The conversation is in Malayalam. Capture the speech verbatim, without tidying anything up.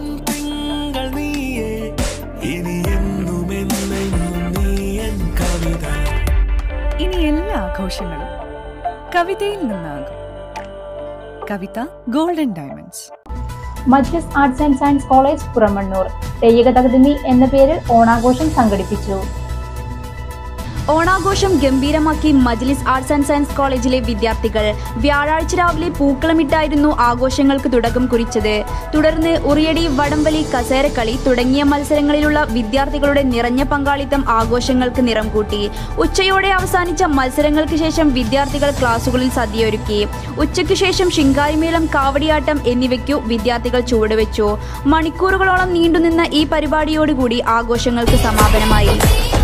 ഇനി എല്ലാ ആഘോഷങ്ങളും കവിതയിൽ നിന്നാകും. Kavitha golden diamonds. Majlis arts and science college Puramannur തെയ്യക തകതിമി എന്ന പേരിൽ ഓണാഘോഷം സംഘടിപ്പിച്ചു. ഓണാഘോഷം ഗംഭീരമാക്കി മജ്ലിസ് ആർട്സ് ആൻഡ് സയൻസ് കോളേജിലെ വിദ്യാർത്ഥികൾ വ്യാഴാഴ്ച രാവിലെ പൂക്കളമിട്ടായിരുന്നു ആഘോഷങ്ങൾക്ക് തുടക്കം കുറിച്ചത്. തുടർന്ന് ഉറിയടി, വടംവലി, കസേരക്കളി തുടങ്ങിയ മത്സരങ്ങളിലുള്ള വിദ്യാർത്ഥികളുടെ നിറഞ്ഞ പങ്കാളിത്തം ആഘോഷങ്ങൾക്ക് നിറം കൂട്ടി. ഉച്ചയോടെ അവസാനിച്ച മത്സരങ്ങൾക്ക് ശേഷം വിദ്യാർത്ഥികൾ ക്ലാസുകളിൽ സദ്യയൊരുക്കി. ഉച്ചയ്ക്ക് ശേഷം ശിങ്കാരിമേളം, കാവടിയാട്ടം എന്നിവയ്ക്കു വിദ്യാർത്ഥികൾ ചുവടുവെച്ചു. മണിക്കൂറുകളോളം നീണ്ടുനിന്ന ഈ പരിപാടിയോടുകൂടി ആഘോഷങ്ങൾക്ക് സമാപനമായി.